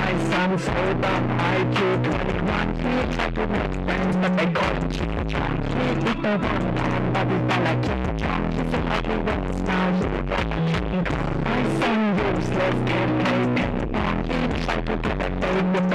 my son so dumb. IQ 21. He tried to make friends, but they couldn't keep on. He hit the one time, but he felt like King Kong. He's so ugly with his smile, he looked like a King Kong. My son useless, can't play ping pong. He tried to get a date with